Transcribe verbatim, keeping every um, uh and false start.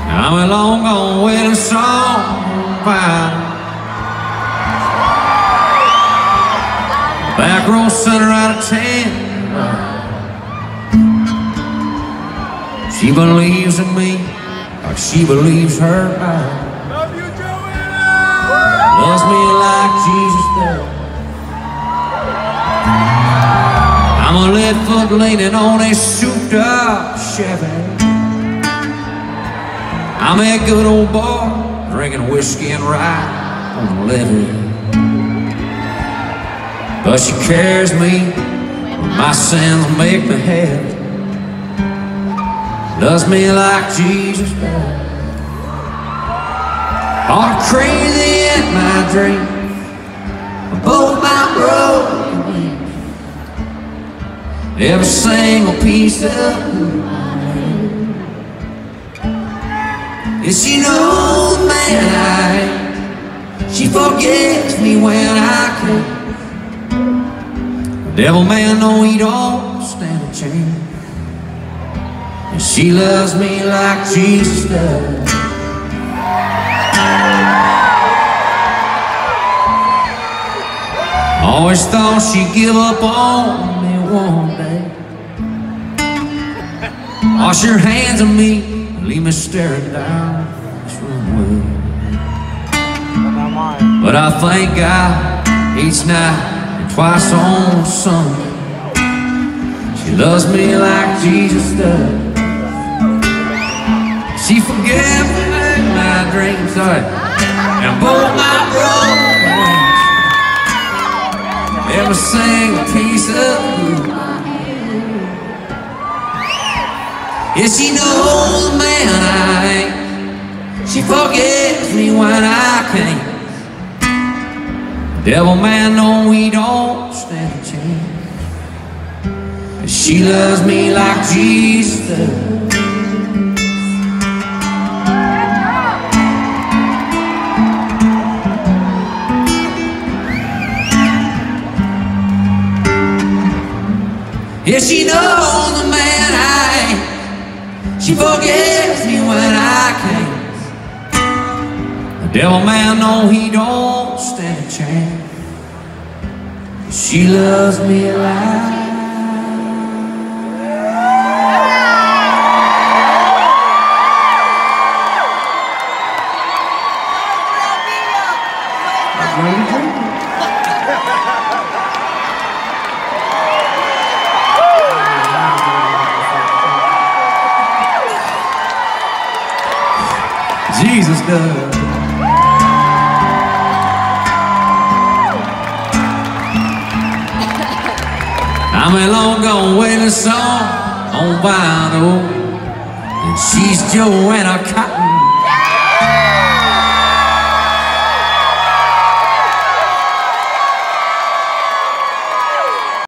I'm a long gone wedding song fine. Back row center out of ten. She believes in me like she believes her God. Love you, Joanna! Loves me like Jesus does. I'm a lead foot leaning on a souped up Chevy. I'm a good old boy drinking whiskey and rye on the levee. But she carries me when my sins make me heavy. Loves me like Jesus does. All crazy in my dreams, both my broken wings, every single piece of who I am. And she knows, man, I she forgives me when I can't. Devil man, no, he don't stand a chance. And she loves me like Jesus does. Always thought she'd give up on me one day. Wash your hands on me and leave me staring down this runway. But I thank God each night and twice on Sunday. She loves me like Jesus does. She forgives me my dreams, sorry, and both my broken wings, every single piece of who I am. Yeah, she knows, man, I ain't. She forgives me when I can't. Devil man, no, he don't stand a chance. She loves me like Jesus does. Yeah, she knows the man I ain't. She forgives me when I can't. The devil man, no, he don't stand a chance. She loves me like Jesus does. I'm a long gone waiting song on vinyl, and she's Joanna Cotton.